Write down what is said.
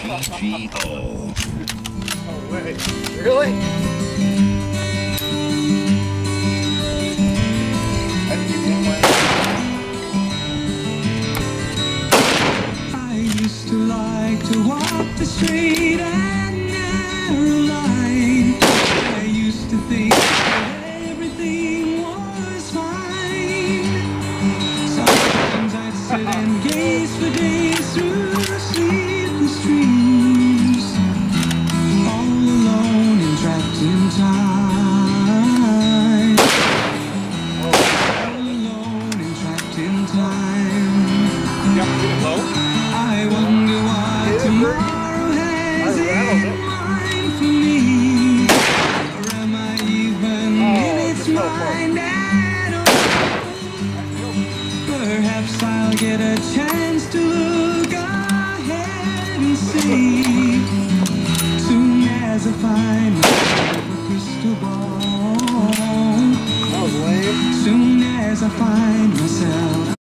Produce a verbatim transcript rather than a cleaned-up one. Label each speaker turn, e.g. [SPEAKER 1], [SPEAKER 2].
[SPEAKER 1] G G O.
[SPEAKER 2] Oh, wait. Really?
[SPEAKER 3] I used to like to walk the street and narrow line. I used to think that everything was fine. Sometimes I'd sit and gaze for days through sleepless dreams, all alone and trapped in time. All alone and trapped in time. I wonder what tomorrow has in mind for me. Or am I even in its mind at all? Perhaps I'll get a chance to look ahead and see. Soon as I find